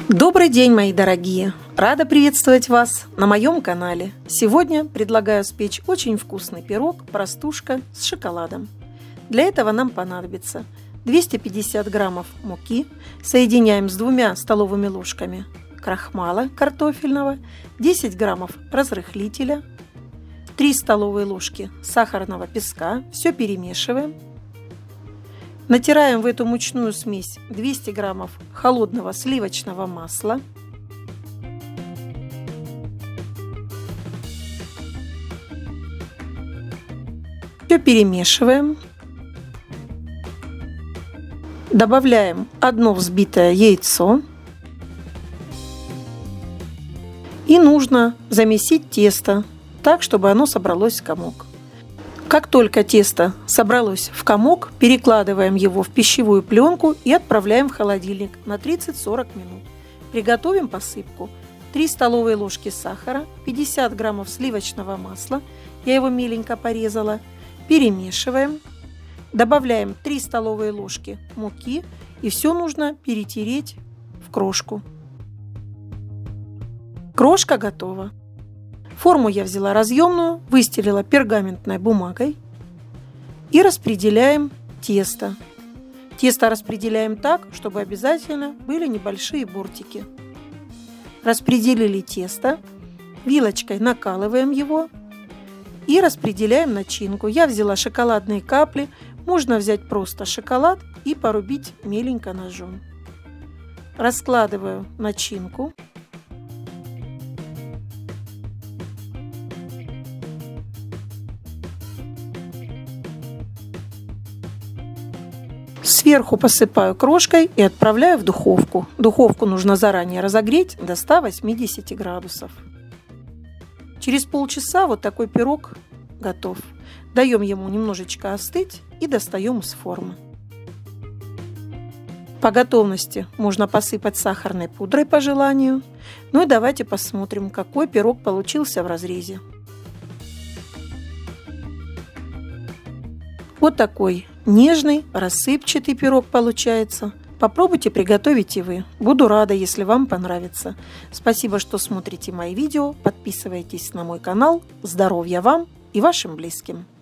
Добрый день, мои дорогие! Рада приветствовать вас на моем канале. Сегодня предлагаю спечь очень вкусный пирог «Простушка» с шоколадом. Для этого нам понадобится 250 граммов муки, соединяем с 2 столовыми ложками крахмала картофельного, 10 граммов разрыхлителя, 3 столовые ложки сахарного песка, все перемешиваем. Натираем в эту мучную смесь 200 граммов холодного сливочного масла. Все перемешиваем. Добавляем 1 взбитое яйцо. И нужно замесить тесто так, чтобы оно собралось в комок. Как только тесто собралось в комок, перекладываем его в пищевую пленку и отправляем в холодильник на 30-40 минут. Приготовим посыпку. 3 столовые ложки сахара, 50 граммов сливочного масла, я его меленько порезала, перемешиваем. Добавляем 3 столовые ложки муки и все нужно перетереть в крошку. Крошка готова. Форму я взяла разъемную, выстелила пергаментной бумагой и распределяем тесто. Тесто распределяем так, чтобы обязательно были небольшие бортики. Распределили тесто, вилочкой накалываем его и распределяем начинку. Я взяла шоколадные капли, можно взять просто шоколад и порубить меленько ножом. Раскладываю начинку. Сверху посыпаю крошкой и отправляю в духовку. Духовку нужно заранее разогреть до 180 градусов. Через полчаса вот такой пирог готов. Даем ему немножечко остыть и достаем из формы. По готовности можно посыпать сахарной пудрой по желанию. Ну и давайте посмотрим, какой пирог получился в разрезе. Вот такой нежный, рассыпчатый пирог получается. Попробуйте приготовить и вы. Буду рада, если вам понравится. Спасибо, что смотрите мои видео. Подписывайтесь на мой канал. Здоровья вам и вашим близким.